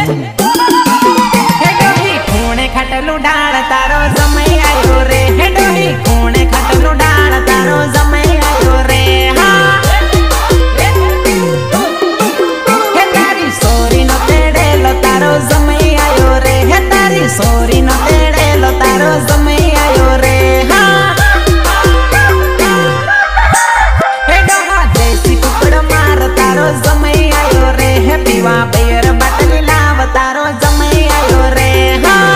हेडोही खूणे खटलू डाल तारो समय आयो रे। हेडोही खूणे खटलू डाल तारो समय आयो रे। हाँ हे तारी सोरी नो तेड़े लो तारो समय आयो रे। हे तारी सोरी नो तेड़े लो तारो समय आयो रे। हाँ हेडोहा देसी कुकड़ मार तारो समय आयो रे। हे पीवा बेर बटली लाव तारो समय आयो रे। हाँ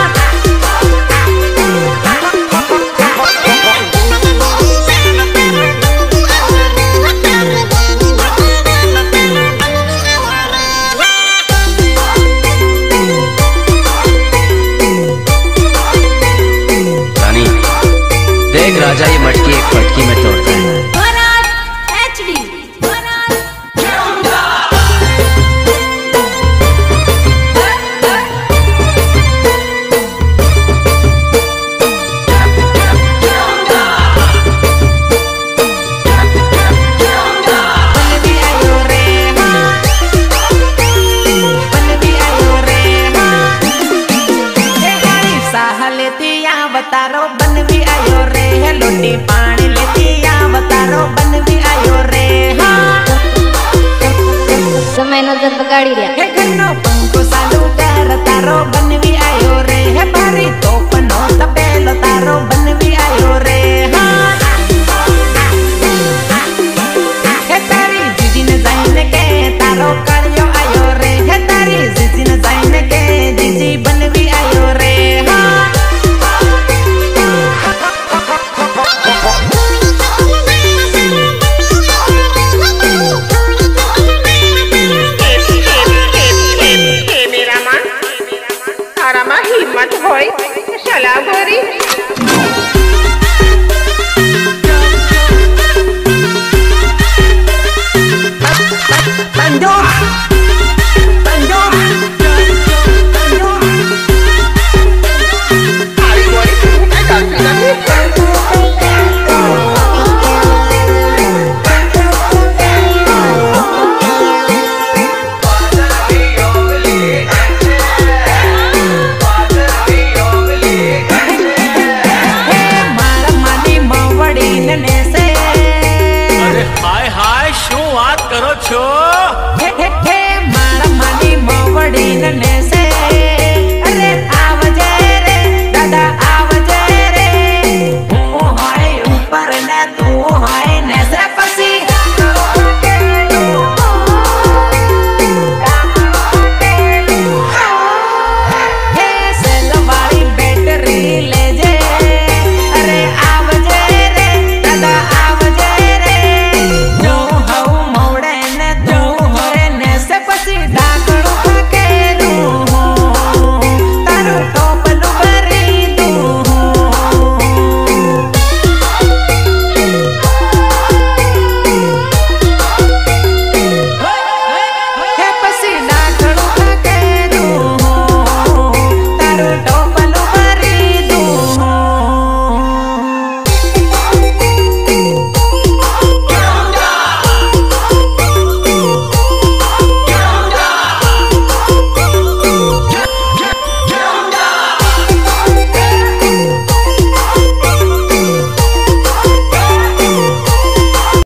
रानी देख राजा ये मटकी एक फटकी में तोड़ता है। तारो बन भी आयो रे। लोटी पानी लेती तारो बन भी आयो रे। हाँ समय नजर बगाड़ी रिया। हे घनो पंखो सालू कर तारो बन भी आयो रे। हे भारी तोप नो तपेलो तारो बन भी आयो रे। हाँ हे तारी जीजी ने जाइन के तारो करियो आयो रे। हे तारी जीजी ने जाइन के जीजी बन भी आयो रे। हाँ हिम्मत होय चला गोरी। हे मारा मानी मवड़ी ने